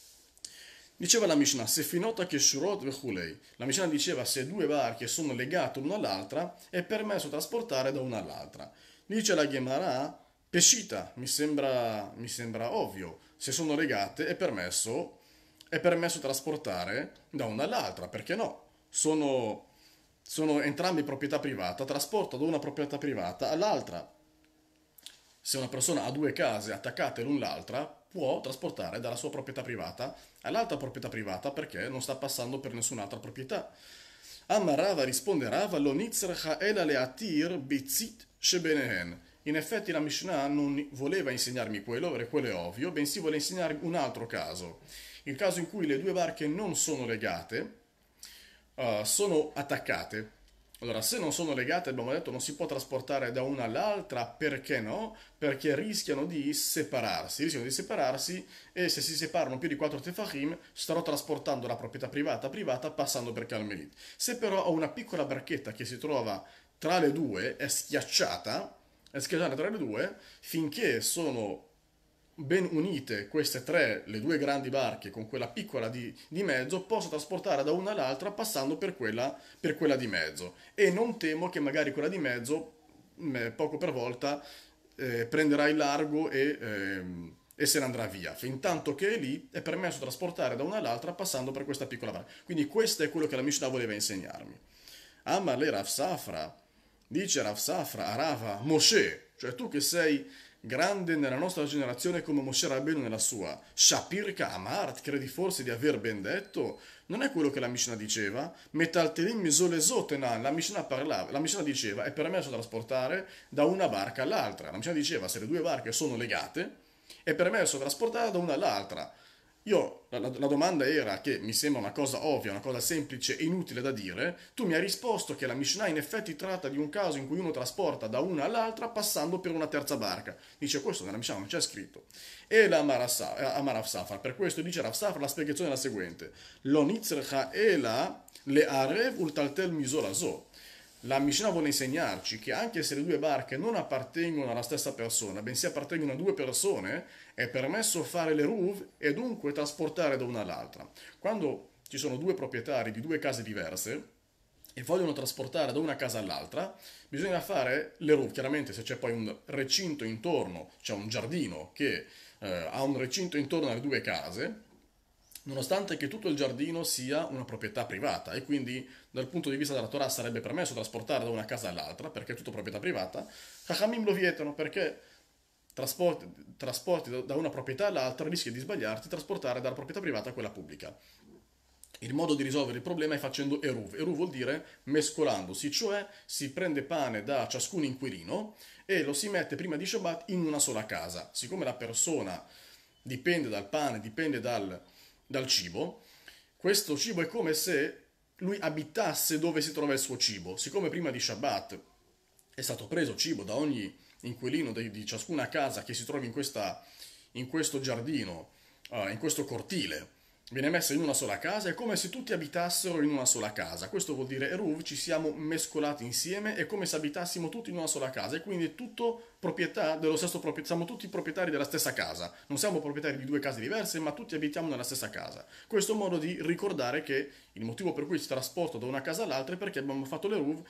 Diceva la Mishnah, se finota che shurot vechulei. La Mishnah diceva se due barche sono legate l'una all'altra è permesso trasportare da una all'altra. Dice la Gemara, pescita, mi sembra, mi sembra ovvio. Se sono legate è permesso, è permesso trasportare da una all'altra, perché no? Sono, sono entrambi proprietà privata, trasporto da una proprietà privata all'altra. Se una persona ha due case attaccate l'un l'altra, può trasportare dalla sua proprietà privata all'altra proprietà privata perché non sta passando per nessun'altra proprietà. Amma Rava risponde Rava, lo nitzracha ela leatir bitzit shebenehen. In effetti la Mishnah non voleva insegnarmi quello, perché quello è ovvio, bensì vuole insegnarmi un altro caso. Il caso in cui le due barche non sono legate, uh, sono attaccate. Allora, se non sono legate, abbiamo detto, non si può trasportare da una all'altra, perché no? Perché rischiano di separarsi, rischiano di separarsi e se si separano più di quattro tefachim, starò trasportando la proprietà privata a privata passando per Calmelit. Se però ho una piccola barchetta che si trova tra le due, è schiacciata, è schiacciata tra le due, finché sono ben unite queste tre, le due grandi barche con quella piccola di, di mezzo, posso trasportare da una all'altra passando per quella, per quella di mezzo. E non temo che magari quella di mezzo, mh, poco per volta, eh, prenderà il largo e, ehm, e se ne andrà via. Fintanto che è lì, è permesso trasportare da una all'altra passando per questa piccola barca. Quindi questo è quello che la Mishnah voleva insegnarmi. Amarle Rav Safra, dice Rav Safra a Rava, Moshe, cioè tu che sei grande nella nostra generazione come Moshe Rabbeinu nella sua, Shapirka Amart, credi forse di aver ben detto? Non è quello che la Mishnah diceva? Metaltelim misolesotenan, la Mishnah parlava, la Mishnah diceva è permesso trasportare da una barca all'altra. La Mishnah diceva se le due barche sono legate, è permesso trasportare da una all'altra. Io, la, la- la domanda era che mi sembra una cosa ovvia, una cosa semplice e inutile da dire, tu mi hai risposto che la Mishnah in effetti tratta di un caso in cui uno trasporta da una all'altra passando per una terza barca. Dice questo nella Mishnah non c'è scritto. E la Amar Sa- eh, Amar Rav Safar, per questo dice Rav Safar, la spiegazione è la seguente. Lo nitzrecha ela le arev ultaltel misolazo. La Mishnah vuole insegnarci che anche se le due barche non appartengono alla stessa persona, bensì appartengono a due persone, è permesso fare le ruv e dunque trasportare da una all'altra. Quando ci sono due proprietari di due case diverse e vogliono trasportare da una casa all'altra, bisogna fare le ruv. Chiaramente se c'è poi un recinto intorno, c'è un giardino che eh, ha un recinto intorno alle due case, nonostante che tutto il giardino sia una proprietà privata e quindi dal punto di vista della Torah sarebbe permesso trasportare da una casa all'altra perché è tutto proprietà privata, Chachamim lo vietano perché trasporti, trasporti da da una proprietà all'altra rischi di sbagliarti trasportare dalla proprietà privata a quella pubblica. Il modo di risolvere il problema è facendo eruv. Eruv vuol dire mescolandosi, cioè si prende pane da ciascun inquilino e lo si mette prima di Shabbat in una sola casa. Siccome la persona dipende dal pane, dipende dal, dal cibo, questo cibo è come se lui abitasse dove si trova il suo cibo. Siccome prima di Shabbat è stato preso cibo da ogni inquilino di, di ciascuna casa che si trovi in, questa, in questo giardino, uh, in questo cortile, viene messo in una sola casa, è come se tutti abitassero in una sola casa. Questo vuol dire Eruv, ci siamo mescolati insieme, è come se abitassimo tutti in una sola casa e quindi è tutto proprietà dello stesso proprietario, siamo tutti proprietari della stessa casa. Non siamo proprietari di due case diverse, ma tutti abitiamo nella stessa casa. Questo è un modo di ricordare che il motivo per cui si trasporta da una casa all'altra è perché abbiamo fatto l'Eruv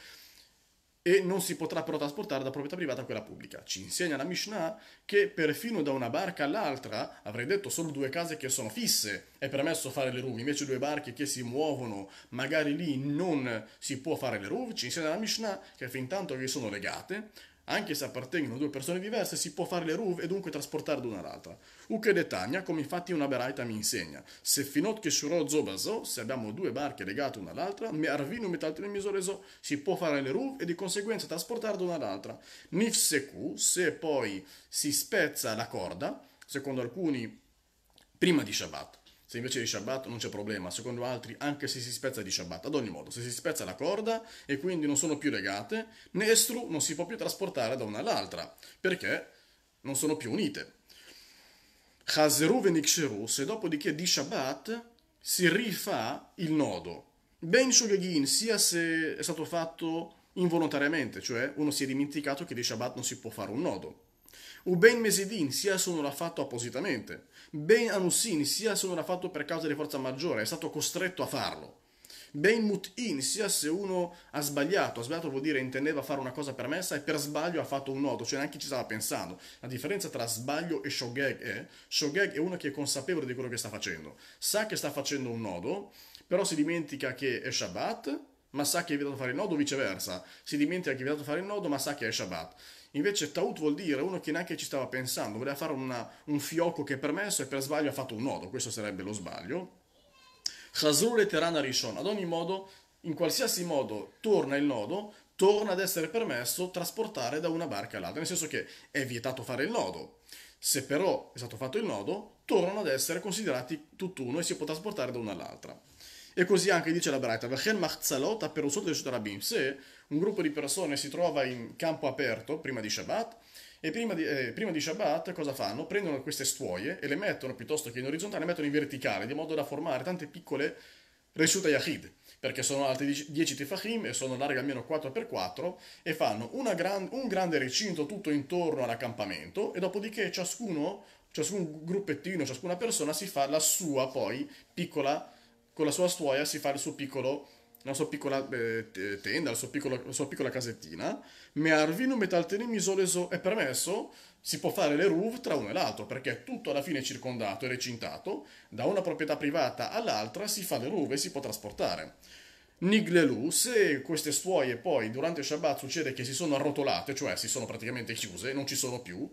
e non si potrà però trasportare da proprietà privata a quella pubblica. Ci insegna la Mishnah che perfino da una barca all'altra, avrei detto solo due case che sono fisse, è permesso fare le ruve, invece due barche che si muovono, magari lì non si può fare le ruve. Ci insegna la Mishnah che fin tanto che sono legate, anche se appartengono a due persone diverse, si può fare le ruve e dunque trasportare da una all'altra. Uche detagna, come infatti una beraita mi insegna. Se finot che shuro zobazo, se abbiamo due barche legate una all'altra, me arvino metaltene misoreso, si può fare le ruve e di conseguenza trasportare da una all'altra. Nifseku, se poi si spezza la corda, secondo alcuni prima di Shabbat. Se invece di Shabbat non c'è problema, secondo altri anche se si spezza di Shabbat. Ad ogni modo, se si spezza la corda e quindi non sono più legate, Nestru non si può più trasportare da una all'altra, perché non sono più unite. Chazeru veniksheru, se dopodiché di Shabbat si rifà il nodo. Ben shogegin, sia se è stato fatto involontariamente, cioè uno si è dimenticato che di Shabbat non si può fare un nodo. U ben mesidin, sia se uno l'ha fatto appositamente. Ben anussin, sia se uno l'ha fatto per causa di forza maggiore, è stato costretto a farlo. Ben mut'in, sia se uno ha sbagliato, ha sbagliato vuol dire intendeva fare una cosa permessa e per sbaglio ha fatto un nodo, cioè neanche ci stava pensando. La differenza tra sbaglio e shogeg è, shogeg è uno che è consapevole di quello che sta facendo, sa che sta facendo un nodo, però si dimentica che è Shabbat, ma sa che è vietato fare il nodo, o viceversa, si dimentica che è vietato fare il nodo, ma sa che è Shabbat. Invece taut vuol dire uno che neanche ci stava pensando, voleva fare una- un fiocco che è permesso e per sbaglio ha fatto un nodo, questo sarebbe lo sbaglio. Chazur e Terana Rishon, ad ogni modo, in qualsiasi modo torna il nodo, torna ad essere permesso trasportare da una barca all'altra, nel senso che è vietato fare il nodo. Se però è stato fatto il nodo, tornano ad essere considerati tutt'uno e si può trasportare da una all'altra. E così anche dice la Braita, Vechen Machzalot Aperusot del Rabim, se un gruppo di persone si trova in campo aperto prima di Shabbat, e prima di, eh, prima di Shabbat cosa fanno? Prendono queste stuoie e le mettono piuttosto che in orizzontale, le mettono in verticale, di modo da formare tante piccole Reshut Yachid, perché sono alte dieci tefachim e sono larghe almeno quattro per quattro e fanno una gran- un grande recinto tutto intorno all'accampamento e dopodiché ciascuno, ciascun gruppettino, ciascuna persona si fa la sua poi piccola, con la sua stuoia si fa il suo piccolo, la sua piccola eh, te- tenda, la sua, piccolo- la sua piccola casettina. Me arvino metaltenim isoleso è permesso, si può fare le ruv tra uno e l'altro, perché tutto alla fine è circondato e recintato, da una proprietà privata all'altra si fa le ruv e si può trasportare. Niglelu, se queste stuoie poi durante Shabbat succede che si sono arrotolate, cioè si sono praticamente chiuse, non ci sono più,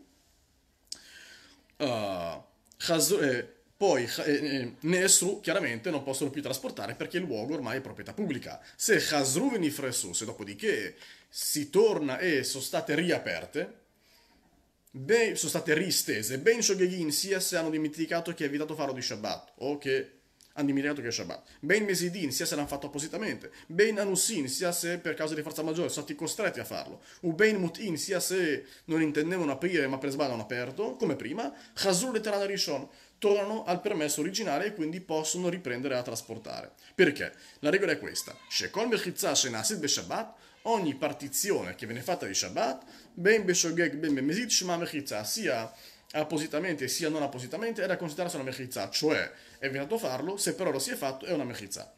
uh, Chaz- eh, poi eh, eh, Nesru chiaramente non possono più trasportare perché il luogo ormai è proprietà pubblica. Se Chazru venifresu, se dopodiché si torna e sono state riaperte, ben, sono state ristese. Ben Shogegin, sia se hanno dimenticato che è vietato farlo di Shabbat, o che hanno dimenticato che è Shabbat. Ben Mesidin, sia se l'hanno fatto appositamente. Ben Anussin, sia se per causa di forza maggiore sono stati costretti a farlo. U Ben Mutin, sia se non intendevano aprire ma per sbaglio hanno aperto, come prima. Chazur Leteran Rishon, tornano al permesso originale e quindi possono riprendere a trasportare. Perché? La regola è questa. Shekol Mechitza Shenasit Be Shabbat, ogni partizione che viene fatta di Shabbat, ben Beshogeg, ben Mesid, Shema Mechitza, sia appositamente sia non appositamente, è da considerarsi una mechizza, cioè è vietato farlo, se però lo si è fatto è una mechizza.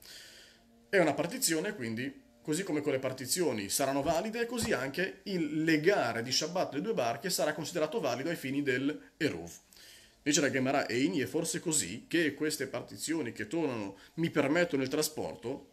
È una partizione, quindi, così come con le partizioni saranno valide, così anche il legare di Shabbat le due barche sarà considerato valido ai fini del Eruv. Dice la Gemara Eini, è forse così che queste partizioni che tornano mi permettono il trasporto?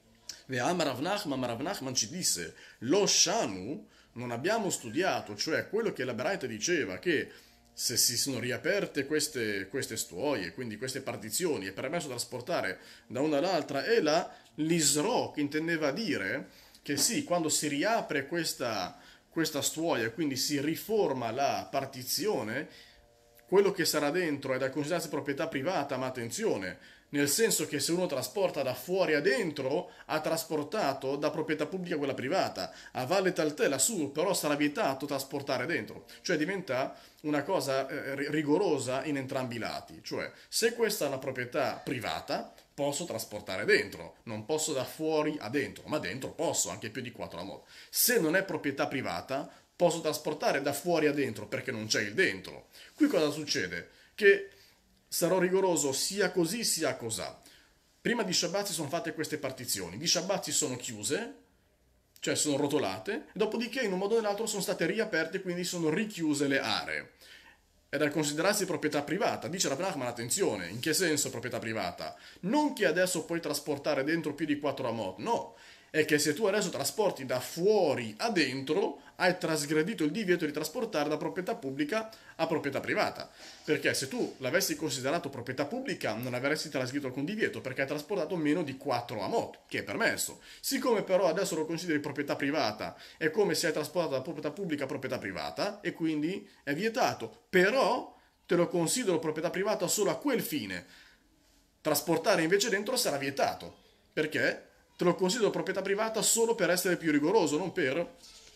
Ve'am Rav Nachman, Rav Nachman ci disse, lo Shanu, non abbiamo studiato, cioè quello che la Braita diceva, che se si sono riaperte queste, queste stuoie, quindi queste partizioni, è permesso trasportare da una all'altra, e la l'Isro, che intendeva dire che sì, quando si riapre questa, questa stuoia, quindi si riforma la partizione, quello che sarà dentro è da considerarsi proprietà privata, ma attenzione, nel senso che se uno trasporta da fuori a dentro, ha trasportato da proprietà pubblica a quella privata. A Valle Taltè lassù però sarà vietato trasportare dentro, cioè diventa una cosa eh, rigorosa in entrambi i lati, cioè se questa è una proprietà privata posso trasportare dentro, non posso da fuori a dentro, ma dentro posso anche più di quattro a modo. Se non è proprietà privata posso trasportare da fuori a dentro perché non c'è il dentro. Qui cosa succede? Che sarò rigoroso sia così sia cosà. Prima di Shabbat si sono fatte queste partizioni, di Shabbat si sono chiuse, cioè sono rotolate, dopodiché in un modo o nell'altro sono state riaperte, quindi sono richiuse le aree. È da considerarsi proprietà privata. Dice Rav Nachman, attenzione, in che senso proprietà privata? Non che adesso puoi trasportare dentro più di quattro amot, no. È che se tu adesso trasporti da fuori a dentro, hai trasgredito il divieto di trasportare da proprietà pubblica a proprietà privata. Perché se tu l'avessi considerato proprietà pubblica, non avresti trasgredito alcun divieto, perché hai trasportato meno di quattro amot, che è permesso. Siccome però adesso lo consideri proprietà privata, è come se hai trasportato da proprietà pubblica a proprietà privata, e quindi è vietato. Però te lo considero proprietà privata solo a quel fine. Trasportare invece dentro sarà vietato. Perché? Te lo considero proprietà privata solo per essere più rigoroso, non per...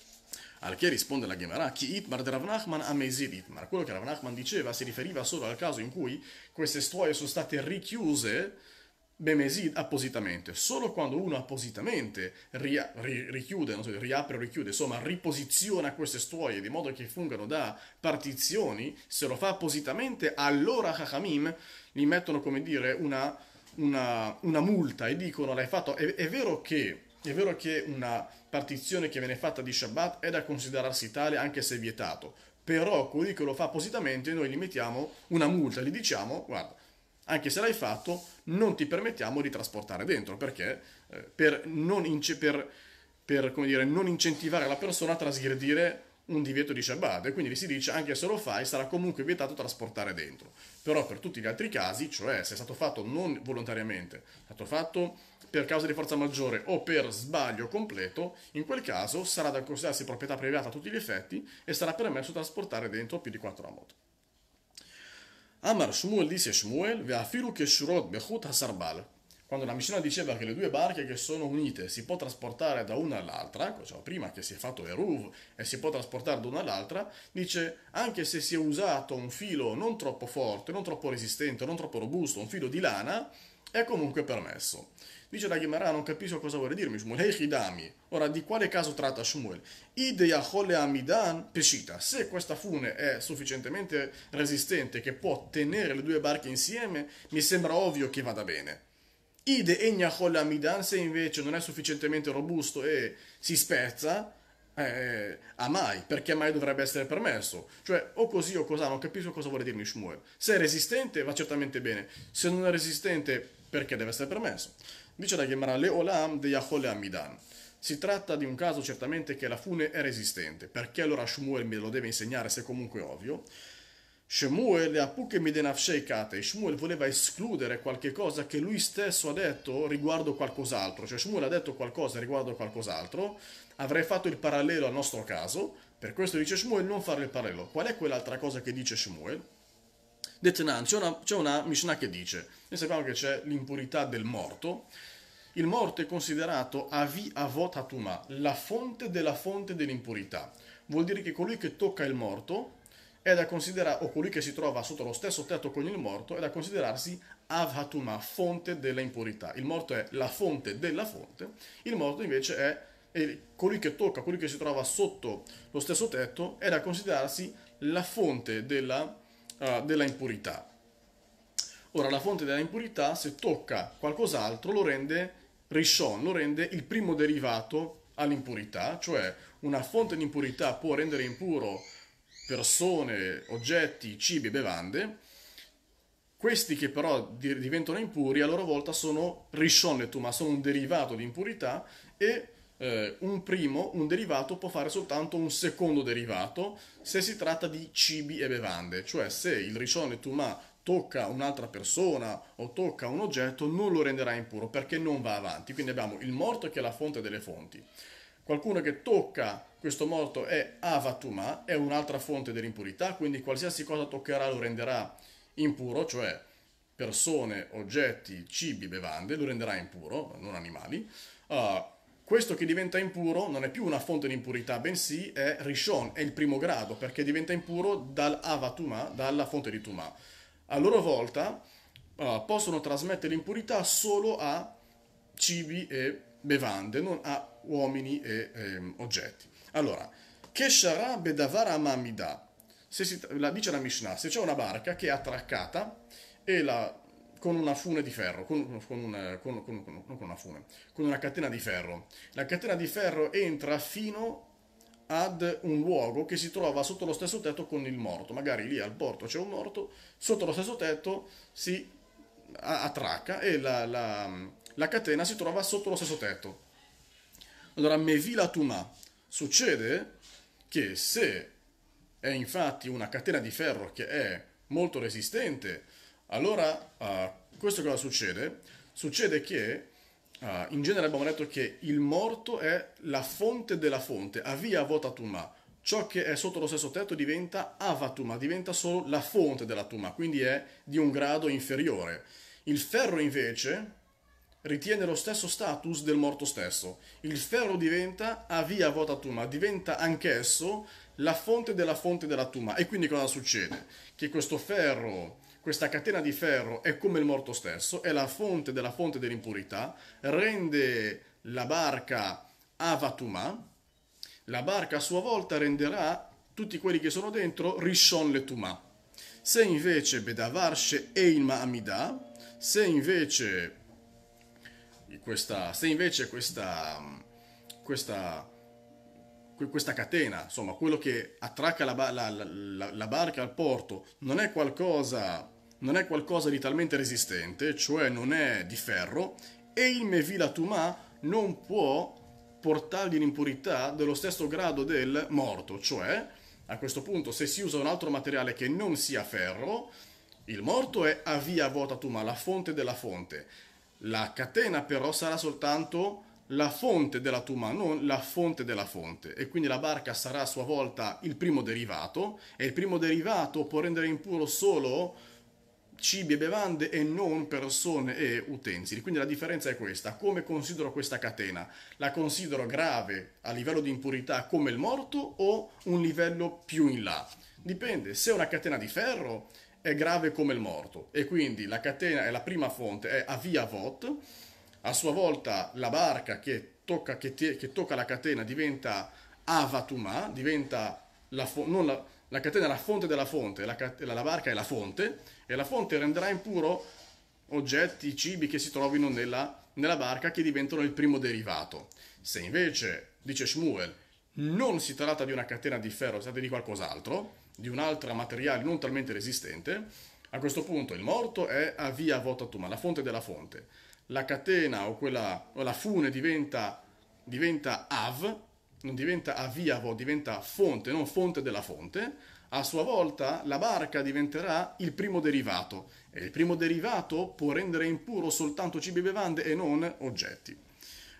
Al che risponde la Gemara, chi itmar de Rav Nachman a mesid itmar. Quello che Rav Nachman diceva si riferiva solo al caso in cui queste stuoie sono state richiuse bemesid appositamente. Solo quando uno appositamente ria, ri, richiude, non so, riapre o richiude, insomma riposiziona queste stuoie di modo che fungano da partizioni, se lo fa appositamente, allora Chachamim gli mettono, come dire, una... Una, una multa e dicono l'hai fatto, è, è vero che è vero che una partizione che viene fatta di Shabbat è da considerarsi tale anche se è vietato, però colui che lo fa appositamente noi gli mettiamo una multa, gli diciamo guarda, anche se l'hai fatto non ti permettiamo di trasportare dentro, perché eh, per, non, ince, per, per come dire, non incentivare la persona a trasgredire un divieto di Shabbat, e quindi si dice anche se lo fai sarà comunque vietato trasportare dentro. Però per tutti gli altri casi, cioè se è stato fatto non volontariamente, è stato fatto per causa di forza maggiore o per sbaglio completo, in quel caso sarà da considerarsi proprietà privata a tutti gli effetti e sarà permesso trasportare dentro più di quattro amot. Amar Shmuel disse Shmuel, ve'afilu che shurot bechut hasarbal. Quando la Mishnah diceva che le due barche che sono unite si può trasportare da una all'altra, cioè prima che si è fatto Eruv e si può trasportare da una all'altra, dice anche se si è usato un filo non troppo forte, non troppo resistente, non troppo robusto, un filo di lana, è comunque permesso. Dice la Gemara, non capisco cosa vuole dirmi Shmuel. Hey Hidami, ora di quale caso tratta Shmuel? Ide Yachole Amidan Peshita. Se questa fune è sufficientemente resistente che può tenere le due barche insieme, mi sembra ovvio che vada bene. Ide Egnachol Amidan, se invece non è sufficientemente robusto e si spezza, eh, a mai, perché mai dovrebbe essere permesso? Cioè, o così o così, non capisco cosa vuole dirmi Shmuel. Se è resistente va certamente bene, se non è resistente perché deve essere permesso? Dice la Gemara Le Olam de Yachol Amidan. Si tratta di un caso certamente che la fune è resistente, perché allora Shmuel me lo deve insegnare se comunque è ovvio? Shmuel Shmuel voleva escludere qualche cosa che lui stesso ha detto riguardo qualcos'altro, cioè Shmuel ha detto qualcosa riguardo qualcos'altro, avrei fatto il parallelo al nostro caso, Per questo dice Shmuel non fare il parallelo. Qual è quell'altra cosa che dice Shmuel? Detnan, c'è una, c'è una Mishnah che dice, noi sappiamo che c'è l'impurità del morto, il morto è considerato avi avot hatuma, la fonte della fonte dell'impurità. Vuol dire che colui che tocca il morto è da considerare, o colui che si trova sotto lo stesso tetto con il morto, è da considerarsi av hatuma, fonte della impurità. Il morto è la fonte della fonte, il morto invece è, è colui che tocca, colui che si trova sotto lo stesso tetto, è da considerarsi la fonte della Uh, della impurità. Ora, la fonte della impurità, se tocca qualcos'altro, lo rende rishon, lo rende il primo derivato all'impurità, cioè una fonte di impurità può rendere impuro persone, oggetti, cibi e bevande. Questi che però diventano impuri a loro volta sono rishon letuma, sono un derivato di impurità e eh, un primo, un derivato può fare soltanto un secondo derivato se si tratta di cibi e bevande, cioè se il rishon letuma tocca un'altra persona o tocca un oggetto non lo renderà impuro perché non va avanti. Quindi abbiamo il morto che è la fonte delle fonti. Qualcuno che tocca questo morto è avatuma, è un'altra fonte dell'impurità, quindi qualsiasi cosa toccherà lo renderà impuro, cioè persone, oggetti, cibi, bevande, lo renderà impuro, non animali. Uh, questo che diventa impuro non è più una fonte di impurità, bensì è rishon, è il primo grado, perché diventa impuro dal avatuma, dalla fonte di tuma. A loro volta uh, possono trasmettere l'impurità solo a cibi e bevande, non a uomini e ehm, oggetti. Allora, Keshara bedavar amamida. Se si, la dice la Mishnah, se c'è una barca che è attraccata e la, con una fune di ferro, con, con, una, con, con, con, non con una fune, con una catena di ferro, la catena di ferro entra fino ad un luogo che si trova sotto lo stesso tetto con il morto, magari lì al porto c'è un morto, sotto lo stesso tetto si attracca e la, la, la catena si trova sotto lo stesso tetto. Allora, mevila tuma, succede che se è infatti una catena di ferro che è molto resistente, allora uh, questo cosa succede? Succede che uh, in genere abbiamo detto che il morto è la fonte della fonte, avia avotatuma, ciò che è sotto lo stesso tetto diventa avatuma, diventa solo la fonte della tuma, quindi è di un grado inferiore. Il ferro invece ritiene lo stesso status del morto stesso. Il ferro diventa avia votatuma, diventa anch'esso la fonte della fonte della tuma. E quindi cosa succede? Che questo ferro, questa catena di ferro è come il morto stesso, è la fonte della fonte dell'impurità, rende la barca avatuma, la barca a sua volta renderà tutti quelli che sono dentro rishon letuma. Se invece bedavarshe eilma amida, se invece questa, se invece questa, questa, questa catena, insomma, quello che attracca la, la, la, la barca al porto, non è qualcosa, non è qualcosa di talmente resistente, cioè non è di ferro, e il mevila tuma non può portargli l'impurità dello stesso grado del morto, cioè a questo punto se si usa un altro materiale che non sia ferro, il morto è avia votatuma, la fonte della fonte. La catena però sarà soltanto la fonte della tuma, non la fonte della fonte. E quindi la barca sarà a sua volta il primo derivato, e il primo derivato può rendere impuro solo cibi e bevande e non persone e utensili. Quindi la differenza è questa. Come considero questa catena? La considero grave a livello di impurità come il morto o un livello più in là? Dipende. Se è una catena di ferro è grave come il morto e quindi la catena è la prima fonte, è avia vot, a sua volta la barca che tocca, che tie, che tocca la catena diventa avatuma, diventa la, non la, la catena è la fonte della fonte, la, la barca è la fonte e la fonte renderà impuro oggetti, cibi che si trovino nella, nella barca che diventano il primo derivato. Se invece, dice Shmuel, non si tratta di una catena di ferro, si tratta di qualcos'altro, di un altro materiale non talmente resistente, a questo punto il morto è avia votatuma, la fonte della fonte. La catena o, quella, o la fune diventa, diventa av, non diventa aviavo, diventa fonte, non fonte della fonte. A sua volta la barca diventerà il primo derivato e il primo derivato può rendere impuro soltanto cibi e bevande e non oggetti.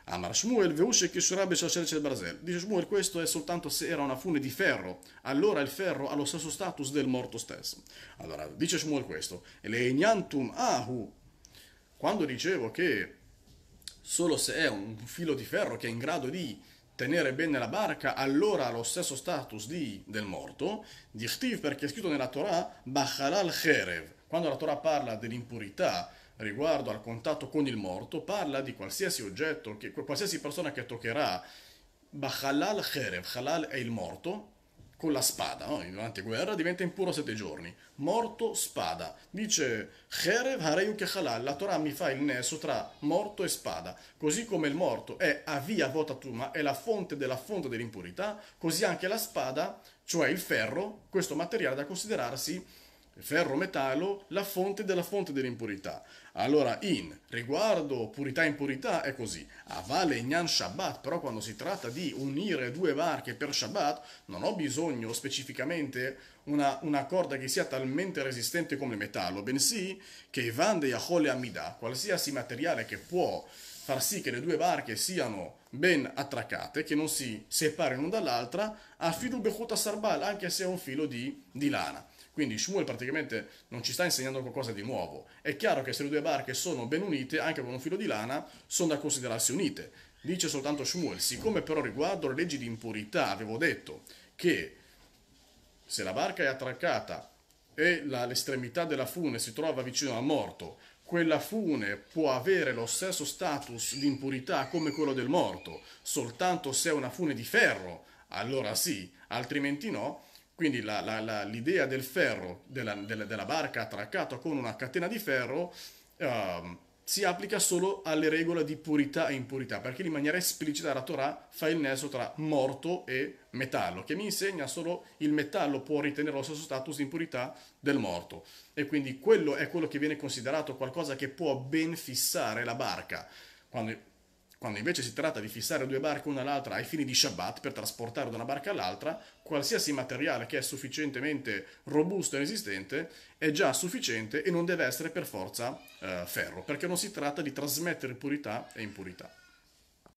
Amar Shmuel veusce che Shurabe Shasher Barzel. Dice Shmuel, questo è soltanto se era una fune di ferro, allora il ferro ha lo stesso status del morto stesso. Allora, dice Shmuel questo, e le Ignantum Ahu, quando dicevo che solo se è un filo di ferro che è in grado di tenere bene la barca, allora ha lo stesso status di, del morto, dichtiv, perché è scritto nella Torah, Bachalal Cherev. Quando la Torah parla dell'impurità riguardo al contatto con il morto, parla di qualsiasi oggetto, che, qualsiasi persona che toccherà Bachalal Cherev, Halal è il morto, con la spada, no? Durante guerra diventa impuro sette giorni. Morto, spada. Dice Cherev Hareyu Halal, la Torah mi fa il nesso tra morto e spada. Così come il morto è avia votatuma, è la fonte della fonte dell'impurità, così anche la spada, cioè il ferro, questo materiale da considerarsi ferro metallo, la fonte della fonte dell'impurità. Allora, in riguardo purità e impurità è così. Avale Nyan Shabbat, però quando si tratta di unire due barche per Shabbat, non ho bisogno specificamente una, una corda che sia talmente resistente come il metallo, bensì che Vande Yahole Amida, qualsiasi materiale che può far sì che le due barche siano ben attraccate, che non si separino l'una dall'altra, affidu Bechuta Sarbal, anche se è un filo di, di lana. Quindi Shmuel praticamente non ci sta insegnando qualcosa di nuovo. È chiaro che se le due barche sono ben unite, anche con un filo di lana, sono da considerarsi unite. Dice soltanto Shmuel, siccome però riguardo le leggi di impurità avevo detto che se la barca è attraccata e la, l'estremità della fune si trova vicino al morto, quella fune può avere lo stesso status di impurità come quello del morto, soltanto se è una fune di ferro, allora sì, altrimenti no. Quindi la, la, la, l'idea del ferro, della, della, della barca attraccata con una catena di ferro, uh, si applica solo alle regole di purità e impurità, perché in maniera esplicita la Torah fa il nesso tra morto e metallo, che mi insegna solo il metallo può ritenere lo stesso status di impurità del morto. E quindi quello è quello che viene considerato qualcosa che può ben fissare la barca. Quando Quando invece si tratta di fissare due barche una all'altra ai fini di Shabbat per trasportare da una barca all'altra, qualsiasi materiale che è sufficientemente robusto e resistente è già sufficiente e non deve essere per forza eh, ferro, perché non si tratta di trasmettere purità e impurità.